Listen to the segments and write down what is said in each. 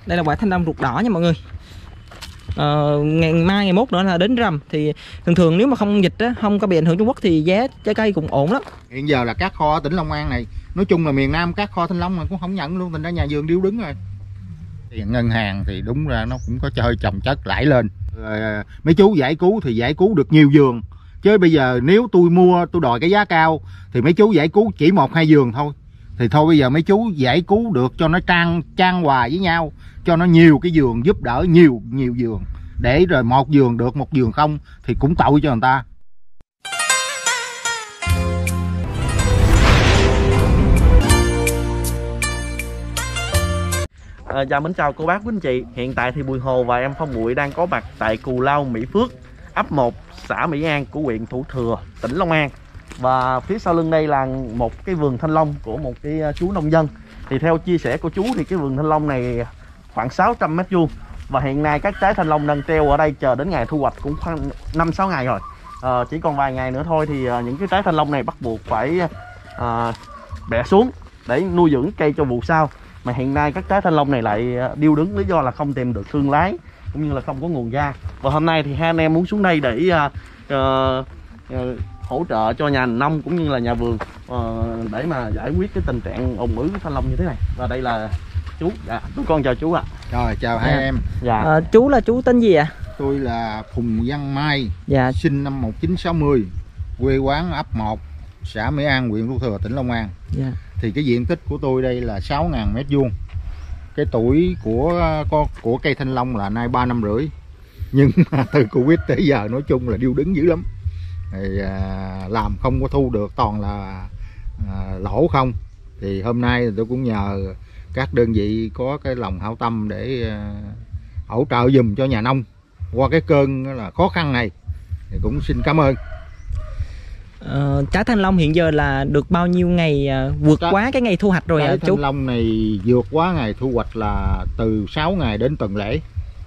Đây là quả thanh long ruột đỏ nha mọi người. Ngày mai ngày mốt nữa là đến rằm. Thì thường thường nếu mà không dịch á, không có bị ảnh hưởng Trung Quốc thì giá trái cây cũng ổn lắm. Hiện giờ là các kho ở tỉnh Long An này, nói chung là miền Nam các kho thanh long mà cũng không nhận luôn, thành ra nhà vườn điêu đứng rồi. Thì ngân hàng thì đúng ra nó cũng có chơi chồng chất lãi lên. Mấy chú giải cứu thì giải cứu được nhiều vườn, chứ bây giờ nếu tôi mua tôi đòi cái giá cao thì mấy chú giải cứu chỉ 1-2 vườn thôi. Thì thôi bây giờ mấy chú giải cứu được cho nó trang hòa với nhau, cho nó nhiều cái vườn, giúp đỡ nhiều vườn, để rồi một vườn được một vườn không thì cũng tội cho người ta. Chào mến chào cô bác quý anh chị. Hiện tại thì Bùi Hồ và em Phong Bụi đang có mặt tại Cù Lao, Mỹ Phước, ấp 1, xã Mỹ An của huyện Thủ Thừa, tỉnh Long An. Và phía sau lưng đây là một cái vườn thanh long của một cái chú nông dân. Thì theo chia sẻ của chú thì cái vườn thanh long này khoảng 600 m². Và hiện nay các trái thanh long đang treo ở đây chờ đến ngày thu hoạch cũng khoảng 5-6 ngày rồi. Chỉ còn vài ngày nữa thôi thì những cái trái thanh long này bắt buộc phải bẻ xuống để nuôi dưỡng cây cho vụ sau. Mà hiện nay các trái thanh long này lại điêu đứng lý do là không tìm được thương lái cũng như là không có nguồn ra. Và hôm nay thì hai anh em muốn xuống đây để hỗ trợ cho nhà nông cũng như là nhà vườn để mà giải quyết cái tình trạng ùn ứ thanh long như thế này. Và đây là chú, tôi con chào chú ạ. Rồi chào hai em. Dạ. Chú là chú tên gì ạ? Tôi là Phùng Văn Mai, dạ. Sinh năm 1960, quê quán ấp 1, xã Mỹ An, huyện Thủ Thừa, tỉnh Long An. Dạ. Thì cái diện tích của tôi đây là 6.000 m². Cái tuổi của cây thanh long là nay 3 năm rưỡi. Nhưng mà từ Covid tới giờ nói chung là điêu đứng dữ lắm. Thì làm không có thu được, toàn là lỗ không. Thì hôm nay tôi cũng nhờ các đơn vị có cái lòng hảo tâm để hỗ trợ giùm cho nhà nông qua cái cơn là khó khăn này. Thì cũng xin cảm ơn. Trái thanh long hiện giờ là được bao nhiêu ngày vượt quá cái ngày thu hoạch rồi trái chú? thanh long này vượt quá ngày thu hoạch là từ 6 ngày đến tuần lễ.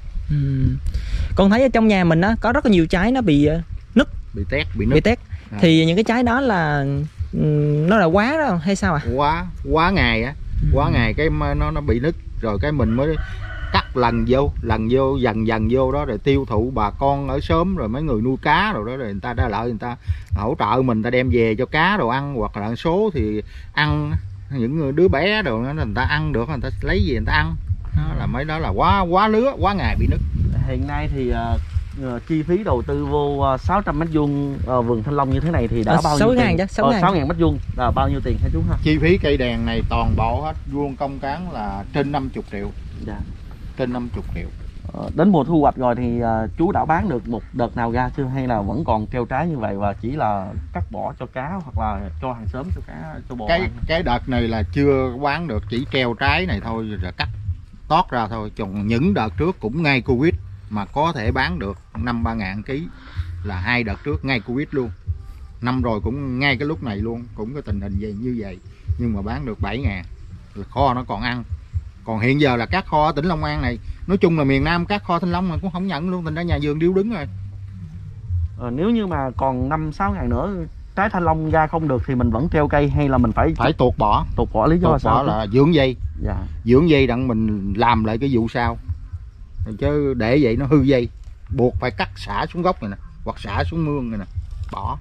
Con thấy ở trong nhà mình á có rất là nhiều trái nó bị nứt, bị tét. Thì những cái trái đó là nó là quá đó hay sao ạ? Quá ngày á, quá ngày cái nó bị nứt rồi cái mình mới cắt lần vô dần vô đó rồi tiêu thụ bà con ở xóm rồi mấy người nuôi cá rồi đó, rồi người ta đã lợi người ta hỗ trợ mình, ta đem về cho cá đồ ăn, hoặc là số thì ăn những đứa bé đồ đó, người ta ăn được, người ta lấy gì người ta ăn. Đó là mấy đó là quá lứa, quá ngày bị nứt. Hiện nay thì chi phí đầu tư vô 600 m² vườn thanh long như thế này thì đã bao nhiêu tiền? 6.000 m² là bao nhiêu tiền hả chú ha? Chi phí cây đèn này toàn bộ hết vuông công cán là trên 50 triệu. Dạ. Trên 50 triệu. Đến mùa thu hoạch rồi thì chú đã bán được một đợt nào ra chưa, hay là vẫn còn treo trái như vậy và chỉ là cắt bỏ cho cá hoặc là cho hàng xóm, cho cá, cho bò? Cái đợt này là chưa bán được, chỉ treo trái này thôi rồi cắt tót ra thôi. Còn những đợt trước cũng ngay Covid mà có thể bán được 5-3 ngàn ký là 2 đợt trước ngay Covid luôn. Năm rồi cũng ngay cái lúc này luôn, cũng cái tình hình gì như vậy nhưng mà bán được 7 ngàn, kho nó còn ăn. Còn hiện giờ là các kho ở tỉnh Long An này, nói chung là miền Nam các kho thanh long mà cũng không nhận luôn, thành ra nhà vườn điêu đứng rồi. Nếu như mà còn 5-6 ngày nữa trái thanh long ra không được thì mình vẫn treo cây hay là mình phải tuột bỏ? Tuột bỏ lý do là sao? Là dưỡng dây. Dạ. Dưỡng dây đặng mình làm lại cái vụ sau, chứ để vậy nó hư dây, buộc phải cắt xả xuống gốc này nè, hoặc xả xuống mương này nè, bỏ.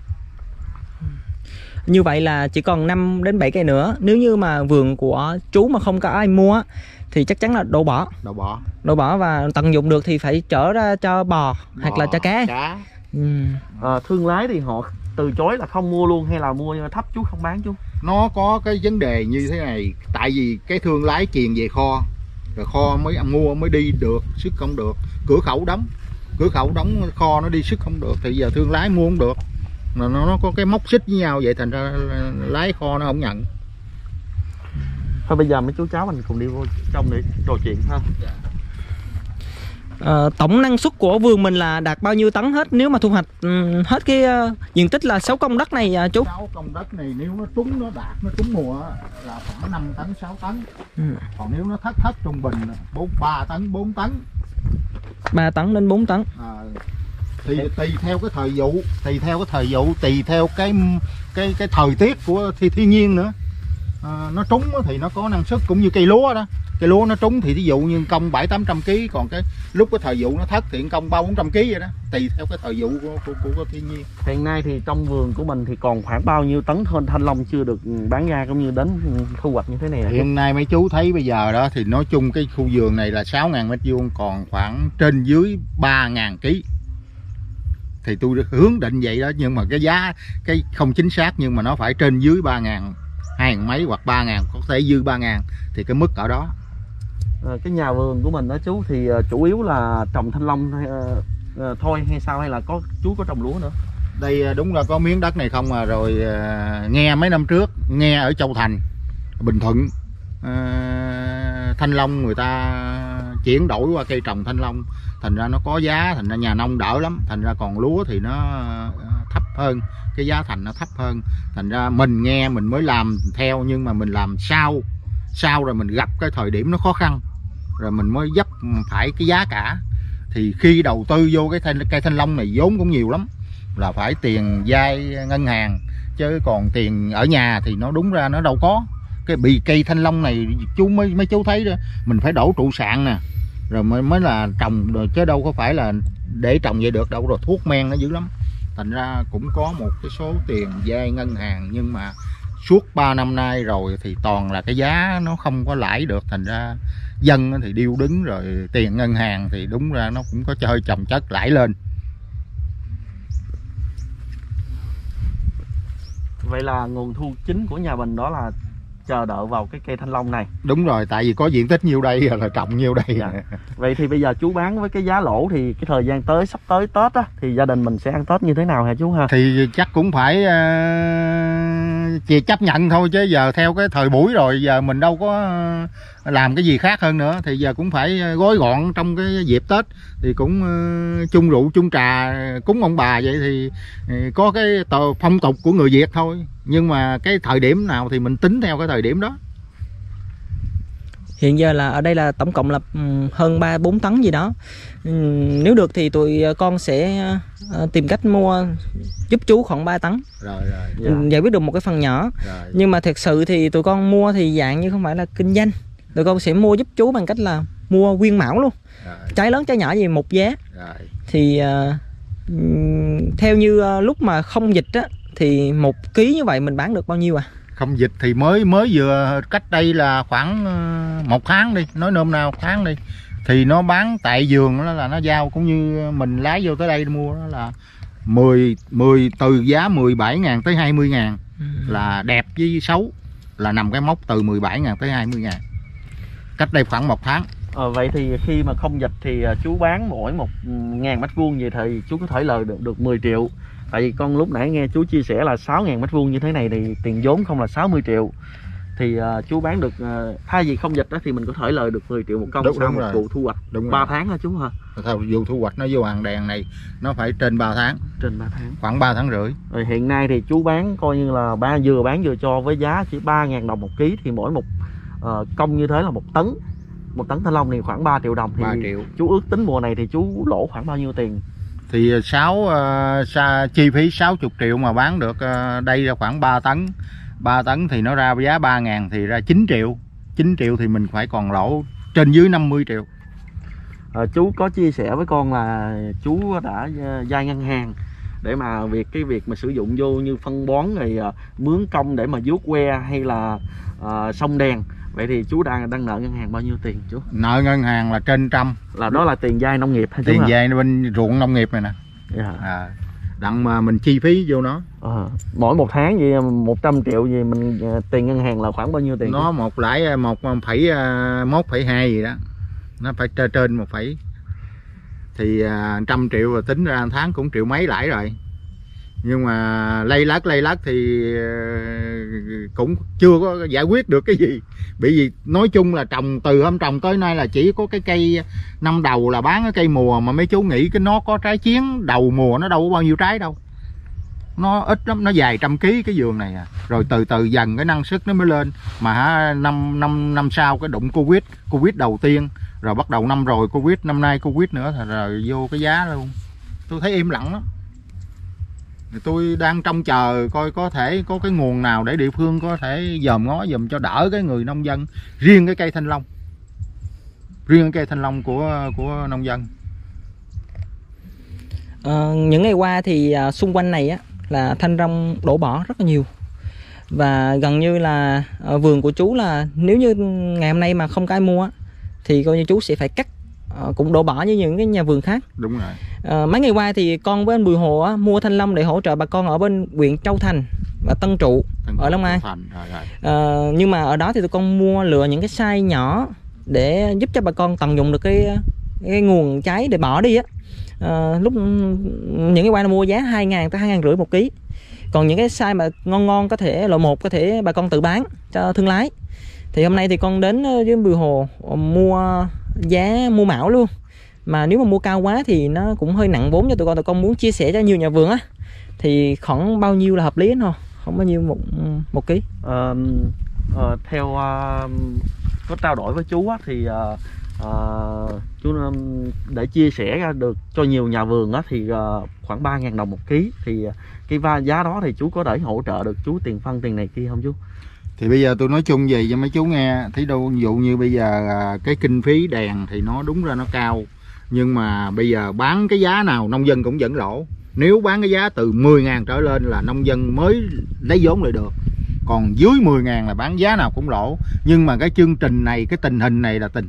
Như vậy là chỉ còn 5 đến 7 cây nữa. Nếu như mà vườn của chú mà không có ai mua thì chắc chắn là đổ bỏ và tận dụng được thì phải chở ra cho bò hoặc là cho cá. Thương lái thì họ từ chối là không mua luôn hay là mua thấp chú không bán chú? Nó có cái vấn đề như thế này, tại vì cái thương lái truyền về kho rồi kho mới mua mới đi được, xuất không được, cửa khẩu đóng kho nó đi xuất không được thì giờ thương lái mua không được, mà nó có cái móc xích với nhau vậy thành ra lái kho nó không nhận. Thôi bây giờ mấy chú cháu mình cùng đi vô trong để trò chuyện ha. Tổng năng suất của vườn mình là đạt bao nhiêu tấn hết nếu mà thu hoạch hết cái diện tích là 6 công đất này chú? 6 công đất này nếu nó trúng, nó đạt, nó trúng mùa là khoảng 5 tấn 6 tấn. Còn nếu nó thất trung bình 3 tấn 4 tấn. 3 tấn đến 4 tấn. Thì tùy theo cái thời vụ, tùy theo cái thời tiết của thiên nhiên nữa. Nó trúng thì nó có năng suất cũng như cây lúa đó. cái lúa nó trúng thì thí dụ như công 700-800 kg, còn cái lúc cái thời vụ nó thất thì công 300-400 kg vậy đó, tùy theo cái thời vụ của thiên nhiên. Hiện nay thì trong vườn của mình thì còn khoảng bao nhiêu tấn thanh long chưa được bán ra cũng như đến thu hoạch như thế này? Hiện nay mấy chú thấy bây giờ đó thì nói chung cái khu vườn này là 6.000 m2 còn khoảng trên dưới 3.000 kg. Thì tôi hướng định vậy đó, nhưng mà cái giá cái không chính xác, nhưng mà nó phải trên dưới 3.000, 2.000 mấy hoặc 3.000, có thể dư 3.000 thì cái mức ở đó. Cái nhà vườn của mình đó chú thì chủ yếu là trồng thanh long thôi hay sao, hay là chú có trồng lúa nữa? Đây đúng là có miếng đất này không à, rồi nghe mấy năm trước nghe ở Châu Thành, Bình Thuận, thanh long người ta chuyển đổi qua cây trồng thanh long, thành ra nó có giá, thành ra nhà nông đỡ lắm, thành ra còn lúa thì nó thấp hơn, cái giá thành nó thấp hơn, thành ra mình nghe mình mới làm theo, nhưng mà mình làm sau rồi mình gặp cái thời điểm nó khó khăn rồi mình mới dấp phải cái giá cả. Thì khi đầu tư vô cái cây thanh long này vốn cũng nhiều lắm, là phải tiền vay ngân hàng, chứ còn tiền ở nhà thì nó đúng ra nó đâu có. Cái bị cây thanh long này chú mấy chú thấy đó, mình phải đổ trụ sạn nè, rồi mới là trồng rồi, chứ đâu có phải là để trồng vậy được đâu, rồi thuốc men nó dữ lắm. Thành ra cũng có một cái số tiền vay ngân hàng, nhưng mà suốt 3 năm nay rồi thì toàn là cái giá nó không có lãi được, thành ra dân thì điêu đứng, rồi tiền ngân hàng thì đúng ra nó cũng có chơi chồng chất lãi lên. Vậy là nguồn thu chính của nhà mình đó là chờ đợi vào cái cây thanh long này. Đúng rồi, tại vì có diện tích nhiêu đây là trồng nhiêu đây. Dạ. Vậy thì bây giờ chú bán với cái giá lỗ thì cái thời gian tới, sắp tới Tết á, thì gia đình mình sẽ ăn Tết như thế nào hả chú ha? Thì chắc cũng phải chỉ chấp nhận thôi, chứ giờ theo cái thời buổi rồi, giờ mình đâu có làm cái gì khác hơn nữa, thì giờ cũng phải gói gọn trong cái dịp Tết, thì cũng chung rượu chung trà cúng ông bà vậy, thì có cái phong tục của người Việt thôi, nhưng mà cái thời điểm nào thì mình tính theo cái thời điểm đó. Hiện giờ là ở đây là tổng cộng là hơn 3-4 tấn gì đó. Nếu được thì tụi con sẽ tìm cách mua giúp chú khoảng 3 tấn. Rồi. Giải quyết được một cái phần nhỏ. Rồi. Nhưng mà thật sự thì tụi con mua thì dạng như không phải là kinh doanh. Tụi con sẽ mua giúp chú bằng cách là mua nguyên mão luôn. Rồi. Trái lớn trái nhỏ gì một giá. Rồi. Thì theo như lúc mà không dịch á, thì 1 ký như vậy mình bán được bao nhiêu à? Không dịch thì mới vừa cách đây là khoảng 1 tháng đi, nói nôm na 1 tháng đi, thì nó bán tại vườn đó là nó giao cũng như mình lái vô tới đây mua đó là 10 từ giá 17.000 tới 20.000 là đẹp với xấu, là nằm cái mốc từ 17.000 tới 20.000, cách đây khoảng 1 tháng. Vậy thì khi mà không dịch thì chú bán mỗi 1.000 m2 vậy thì chú có thể lời được 10 triệu. Tại vì con lúc nãy nghe chú chia sẻ là 6.000 m2 như thế này thì tiền vốn không là 60 triệu. Thì chú bán được, thay vì không dịch đó thì mình có thể lời được 10 triệu một công sau một vụ thu hoạch. Đúng 3 rồi. tháng hả chú hả? Vụ thu hoạch nó vô hàng đèn này nó phải trên 3 tháng. Trên 3 tháng. Khoảng 3 tháng rưỡi. Rồi hiện nay thì chú bán coi như là vừa bán vừa cho với giá chỉ 3.000 đồng 1 ký, thì mỗi một công như thế là 1 tấn. 1 tấn thanh long thì khoảng 3 triệu đồng. Thì 3 triệu. Chú ước tính mùa này thì chú lỗ khoảng bao nhiêu tiền? Thì chi phí 60 triệu mà bán được đây là khoảng 3 tấn. 3 tấn thì nó ra giá 3.000 thì ra 9 triệu. 9 triệu thì mình phải còn lỗ trên dưới 50 triệu. Chú có chia sẻ với con là chú đã vay ngân hàng để mà cái việc mà sử dụng vô như phân bón rồi mướn công để mà vuốt que hay là xông đèn. Vậy thì chú đang nợ ngân hàng bao nhiêu tiền chú? Nợ ngân hàng là trên 100. Là đó là tiền vay nông nghiệp hay chú? Tiền vay bên ruộng nông nghiệp này nè. Yeah. Đặng mà mình chi phí vô nó. Mỗi 1 tháng vậy 100 triệu gì mình tiền ngân hàng là khoảng bao nhiêu tiền? Nó một lãi 1,1,2 gì đó. Nó phải trên 1 phẩy. Thì 100 triệu rồi tính ra tháng cũng triệu mấy lãi rồi. Nhưng mà lây lắc thì cũng chưa có giải quyết được cái gì. Bởi vì nói chung là từ hôm trồng tới nay là chỉ có cái cây năm đầu là bán cái cây mùa, mà mấy chú nghĩ cái nó có trái chiến đầu mùa nó đâu có bao nhiêu trái đâu. Nó ít lắm, nó vài trăm ký cái vườn này à. Rồi từ từ dần cái năng suất nó mới lên. Mà năm sau cái đụng Covid đầu tiên, rồi bắt đầu năm rồi Covid, năm nay Covid nữa, rồi vô cái giá luôn. Tôi thấy im lặng lắm. Tôi đang trông chờ coi có thể có cái nguồn nào để địa phương có thể dòm ngó dùm cho đỡ cái người nông dân riêng cái cây thanh long. riêng cây thanh long của nông dân. Những ngày qua thì xung quanh này á là thanh long đổ bỏ rất là nhiều, và gần như là vườn của chú là nếu như ngày hôm nay mà không có ai mua thì coi như chú sẽ phải cắt, cũng đổ bỏ như những cái nhà vườn khác. Đúng rồi. Mấy ngày qua thì con với anh Bùi Hồ á, mua thanh long để hỗ trợ bà con ở bên huyện Châu Thành và Tân Trụ ở Long An. Nhưng mà ở đó thì tụi con mua lựa những cái size nhỏ để giúp cho bà con tận dụng được cái nguồn trái để bỏ đi á. Lúc những cái qua nó mua giá 2.000 tới 2.500 một ký. Còn những cái size mà ngon có thể loại 1 có thể bà con tự bán cho thương lái. Thì hôm nay thì con đến với Bùi Hồ mua giá mua mão luôn. Mà nếu mà mua cao quá thì nó cũng hơi nặng vốn cho tụi con muốn chia sẻ cho nhiều nhà vườn á. Thì khoảng bao nhiêu là hợp lý thôi, không bao nhiêu một ký. Theo có trao đổi với chú á, thì chú để chia sẻ ra được cho nhiều nhà vườn á, thì khoảng 3.000 đồng một ký. Thì cái giá đó thì chú có để hỗ trợ được chú tiền phân tiền này kia không chú? Thì bây giờ tôi nói chung về cho mấy chú nghe. Thí dụ ví dụ như bây giờ cái kinh phí đèn thì nó đúng ra nó cao, nhưng mà bây giờ bán cái giá nào nông dân cũng vẫn lỗ. Nếu bán cái giá từ 10.000 trở lên là nông dân mới lấy vốn lại được, còn dưới 10.000 là bán giá nào cũng lỗ. Nhưng mà cái chương trình này, cái tình hình này là tình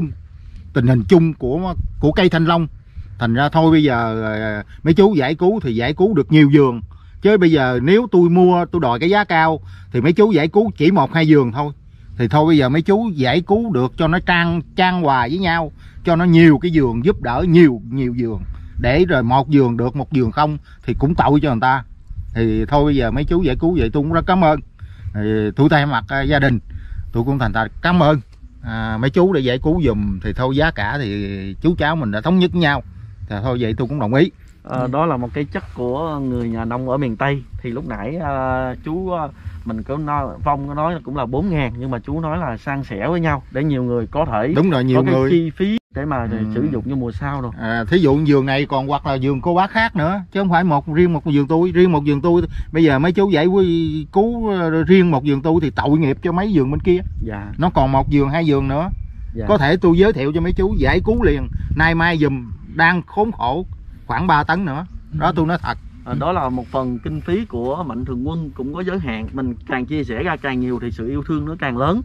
hình chung của cây thanh long. Thành ra thôi bây giờ mấy chú giải cứu thì giải cứu được nhiều vườn, chứ bây giờ nếu tôi mua tôi đòi cái giá cao thì mấy chú giải cứu chỉ 1-2 vườn thôi. Thì thôi bây giờ mấy chú giải cứu được cho nó trang hòa với nhau, cho nó nhiều cái vườn, giúp đỡ nhiều vườn, để rồi một vườn được một vườn không thì cũng tội cho người ta. Thì thôi bây giờ mấy chú giải cứu vậy tôi cũng rất cảm ơn. Thì tôi thay mặt gia đình tôi cũng thành thật cảm ơn mấy chú để giải cứu giùm. Thì thôi giá cả thì chú cháu mình đã thống nhất với nhau, thì thôi vậy tôi cũng đồng ý. Đó là một cái chất của người nhà nông ở miền Tây. Thì lúc nãy chú mình có Phong có nói là cũng là 4.000, nhưng mà chú nói là san sẻ với nhau để nhiều người có thể đúng rồi, nhiều có người cái chi phí để mà sử dụng cho mùa sau rồi. Thí dụ vườn này còn hoặc là vườn cô bác khác nữa, chứ không phải riêng một vườn tôi. Bây giờ mấy chú giải cứu riêng một vườn tôi thì tội nghiệp cho mấy vườn bên kia. Dạ. Nó còn 1 vườn 2 vườn nữa. Dạ. Có thể tôi giới thiệu cho mấy chú giải cứu liền nay mai giùm, đang khốn khổ khoảng 3 tấn nữa. Đó tôi nói thật. Đó là một phần kinh phí của Mạnh Thường Quân cũng có giới hạn. Mình càng chia sẻ ra càng nhiều thì sự yêu thương nó càng lớn.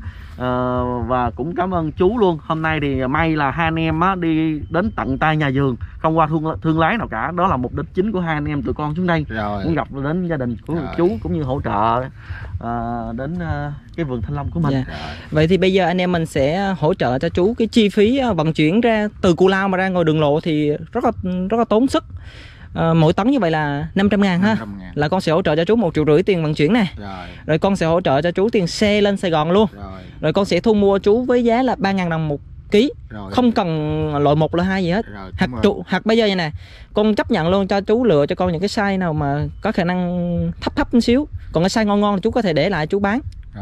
Và cũng cảm ơn chú luôn. Hôm nay thì may là hai anh em đi đến tận tay nhà vườn, không qua thương lái nào cả. Đó là mục đích chính của hai anh em tụi con xuống đây. Rồi. Muốn gặp đến gia đình của chú cũng như hỗ trợ đến cái vườn thanh long của mình. Vậy thì bây giờ anh em mình sẽ hỗ trợ cho chú cái chi phí vận chuyển ra từ Cù Lao mà ra ngoài đường lộ thì rất là tốn sức. Mỗi tấn như vậy là 500.000 ha. Là con sẽ hỗ trợ cho chú 1,5 triệu tiền vận chuyển này. Rồi con sẽ hỗ trợ cho chú tiền xe lên Sài Gòn luôn. Rồi con sẽ thu mua chú với giá là 3.000 đồng một ký. Không cần loại 1 loại 2 gì hết. Hoặc bây giờ như này, con chấp nhận luôn cho chú lựa cho con những cái size nào mà có khả năng thấp một xíu. Còn cái size ngon thì chú có thể để lại chú bán.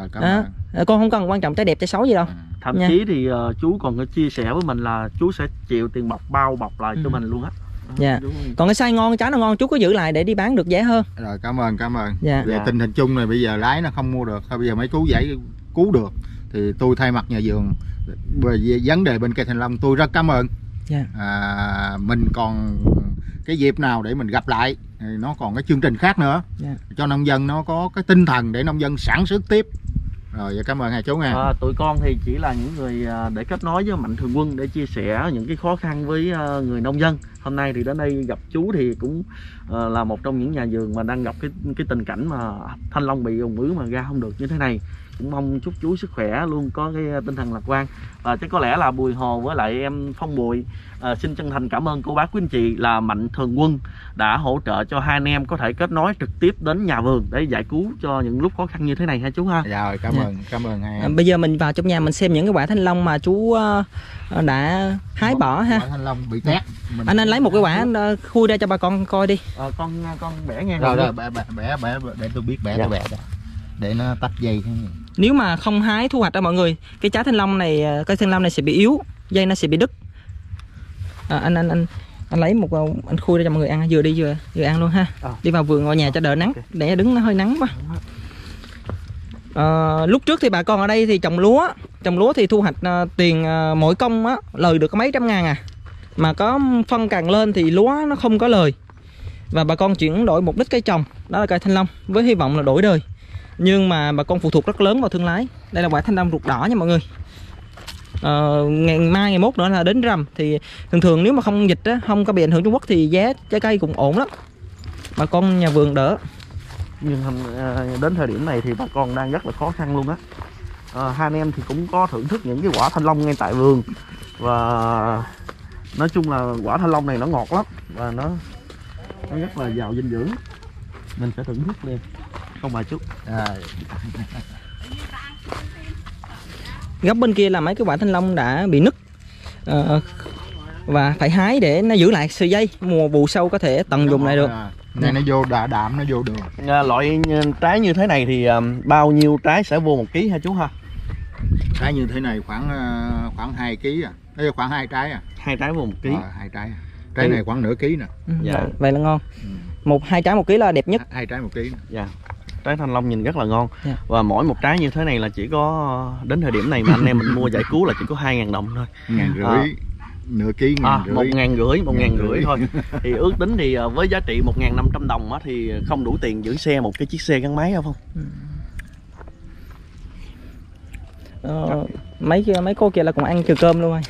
Con không cần quan trọng trái đẹp trái xấu gì đâu. Thậm chí thì chú còn có chia sẻ với mình là chú sẽ chịu tiền bao bọc lại cho mình luôn á. Dạ. Còn cái size ngon, trái nào ngon chú có giữ lại để đi bán được giá hơn. Rồi cảm ơn. Dạ. Về tình hình chung này bây giờ lái nó không mua được, thôi bây giờ mấy chú giải cứu được thì tôi thay mặt nhà vườn về vấn đề bên cây thanh long tôi rất cảm ơn. Dạ. Mình còn cái dịp nào để mình gặp lại, nó còn cái chương trình khác nữa. Dạ. Cho nông dân nó có cái tinh thần để nông dân sản xuất tiếp. Rồi cảm ơn hai chú nha. Tụi con thì chỉ là những người để kết nối với Mạnh Thường Quân để chia sẻ những cái khó khăn với người nông dân. Hôm nay thì đến đây gặp chú thì cũng là một trong những nhà vườn mà đang gặp cái tình cảnh mà thanh long bị ùn ứ mà ra không được như thế này. Cũng mong chúc chú sức khỏe, luôn có cái tinh thần lạc quan. Và chắc có lẽ là Bùi Hồ với lại em Phong Bùi xin chân thành cảm ơn cô bác quý anh chị là Mạnh Thường Quân đã hỗ trợ cho hai anh em có thể kết nối trực tiếp đến nhà vườn để giải cứu cho những lúc khó khăn như thế này ha chú ha. Rồi cảm ơn hai em. Bây giờ mình vào trong nhà mình xem những cái quả thanh long mà chú đã hái bỏ ha. Quả thanh long bị tét. Anh lấy một cái quả khui ra cho bà con coi đi. Con bẻ nghe. Rồi bẻ để tôi biết bẻ. Tôi bẻ để nó tách dây. Nếu mà không hái thu hoạch đó mọi người, cái trái thanh long này, cây thanh long này sẽ bị yếu, dây nó sẽ bị đứt. Anh lấy một anh khui ra cho mọi người ăn, vừa đi vừa ăn luôn ha. Đi vào vườn ngồi nhà cho đỡ nắng, để đứng nó hơi nắng quá. Lúc trước thì bà con ở đây thì trồng lúa thì thu hoạch tiền mỗi công á, lời được có mấy trăm ngàn à. Mà có phân càng lên thì lúa nó không có lời. Và bà con chuyển đổi mục đích cây trồng, đó là cây thanh long, với hy vọng là đổi đời. Nhưng mà bà con phụ thuộc rất lớn vào thương lái. Đây là quả thanh long ruột đỏ nha mọi người. Ngày mai ngày mốt nữa là đến rằm. Thì thường nếu mà không dịch á, không có bị ảnh hưởng Trung Quốc thì giá trái cây cũng ổn lắm, bà con nhà vườn đỡ. Nhưng đến thời điểm này thì bà con đang rất là khó khăn luôn á. Hai anh em thì cũng có thưởng thức những cái quả thanh long ngay tại vườn. Và nói chung là quả thanh long này nó ngọt lắm. Và nó rất là giàu dinh dưỡng. Mình sẽ thưởng thức liền. Không bà chút. Góc bên kia là mấy cái quả thanh long đã bị nứt, và phải hái để nó giữ lại sợi dây, mùa vụ sau có thể tận dụng lại được. Này nó vô đạm, nó vô đường. Loại trái như thế này thì bao nhiêu trái sẽ vô 1 ký hả chú ha? Trái như thế này khoảng 2 kg à. Đây khoảng 2 trái à. 2 trái vô 1 ký. 2 trái. Trái này khoảng nửa ký nè. Dạ. Vậy là ngon. 1-2 trái 1 ký là đẹp nhất. 2 trái 1 ký. Dạ. Trái thanh long nhìn rất là ngon. Và mỗi một trái như thế này là chỉ có đến thời điểm này mà anh em mình mua giải cứu là chỉ có 2.000 đồng thôi. 1.500. Nửa ký 1.500, 1.500 thôi. Thì ước tính thì với giá trị 1.500 đồng á, thì không đủ tiền giữ xe một cái chiếc xe gắn máy không? Mấy cô kia là cũng ăn trừ cơm luôn rồi.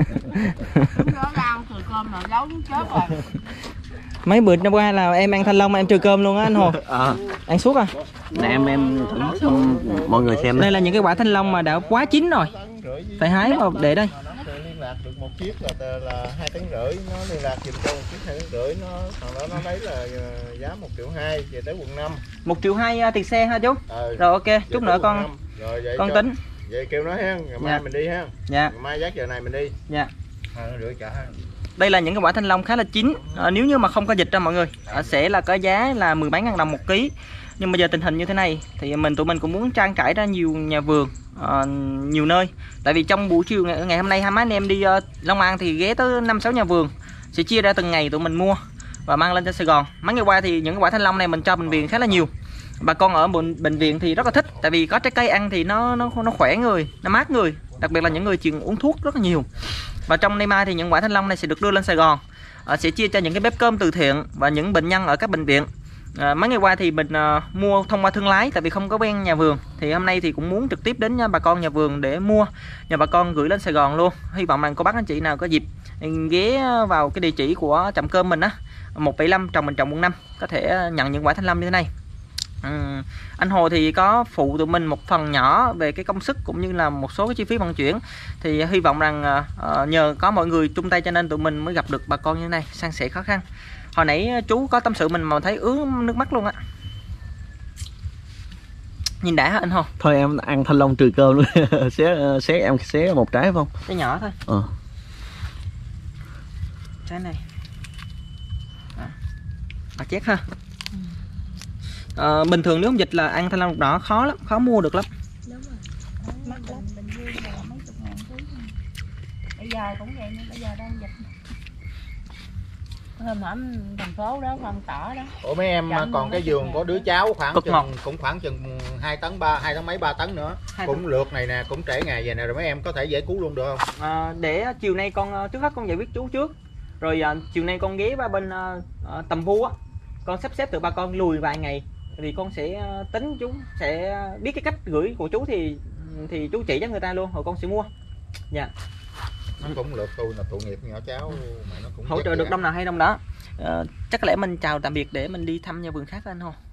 Mấy bữa năm qua là em ăn thanh long em trừ cơm luôn á anh Hồ. Ăn suốt à. Nè em thử mọi người xem. Đây là những cái quả thanh long mà đã quá chín rồi, phải hái vào để đây. Liên lạc được một chiếc là 2,5 tấn, nó liên lạc giùm cho một chiếc 2,5 tấn, thằng đó nó lấy là giá 1,2 triệu về tới quận 5. 1,2 triệu tiền xe ha chú. Rồi ok, chút nữa con rồi, con tính. Vậy kêu nó ha, ngày mai mình đi ha. Ngày mai giác giờ này mình đi. Rửa trả. Đây là những cái quả thanh long khá là chín. Nếu như mà không có dịch ra mọi người, sẽ là có giá là 10 mấy ngàn đồng 1 ký. Nhưng bây giờ tình hình như thế này thì tụi mình cũng muốn trang trải ra nhiều nhà vườn, nhiều nơi. Tại vì trong buổi chiều ngày hôm nay hai má anh em đi Long An thì ghé tới 5-6 nhà vườn, sẽ chia ra từng ngày tụi mình mua và mang lên cho Sài Gòn. Mấy ngày qua thì những cái quả thanh long này mình cho bệnh viện khá là nhiều. Bà con ở bệnh viện thì rất là thích, tại vì có trái cây ăn thì nó khỏe người, nó mát người, đặc biệt là những người chịu uống thuốc rất là nhiều. Và trong nay mai thì những quả thanh long này sẽ được đưa lên Sài Gòn, sẽ chia cho những cái bếp cơm từ thiện và những bệnh nhân ở các bệnh viện. Mấy ngày qua thì mình mua thông qua thương lái, tại vì không có quen nhà vườn, thì hôm nay thì cũng muốn trực tiếp đến bà con nhà vườn để mua, nhờ bà con gửi lên Sài Gòn luôn. Hy vọng rằng cô bác anh chị nào có dịp ghé vào cái địa chỉ của trạm cơm mình á, 175 mình trồng quận 5, có thể nhận những quả thanh long như thế này. Anh Hồ thì có phụ tụi mình một phần nhỏ về cái công sức cũng như là một số cái chi phí vận chuyển, thì hy vọng rằng nhờ có mọi người chung tay cho nên tụi mình mới gặp được bà con như thế này, san sẻ khó khăn. Hồi nãy chú có tâm sự mình mà thấy ứa nước mắt luôn á. Nhìn đã hả anh Hồ? Thôi em ăn thanh long trừ cơm luôn. Em xé một trái phải không? Trái nhỏ thôi. Trái này chết ha. Bình thường nếu không dịch là ăn thanh long ruột đỏ khó lắm, khó mua được lắm. Đúng rồi. Mắc lắm. Bình Dương là mấy chục ngàn ký. Bây giờ cũng vậy nữa, bây giờ đang dịch. Hôm hổm thành phố đó không tỏ đó. Ủa mấy em còn cái vườn có đứa cháu cũng khoảng chừng 2 tấn 3 tấn nữa. Cũng lượt này nè, cũng trễ ngày về nè, rồi mấy em có thể giải cứu luôn được không? Để chiều nay con trước hết con giải quyết chú trước. Rồi chiều nay con ghé qua bên Tầm Vu á, con sắp xếp từ bà con lùi vài ngày thì con sẽ tính, chú sẽ biết cái cách gửi của chú thì chú chỉ cho người ta luôn, rồi con sẽ mua. Dạ. Nó cũng lượt tôi là tội nghiệp nhỏ cháu mà nó cũng hỗ trợ được đông nào hay đông đó. Chắc có lẽ mình chào tạm biệt để mình đi thăm nhà vườn khác anh Hồ.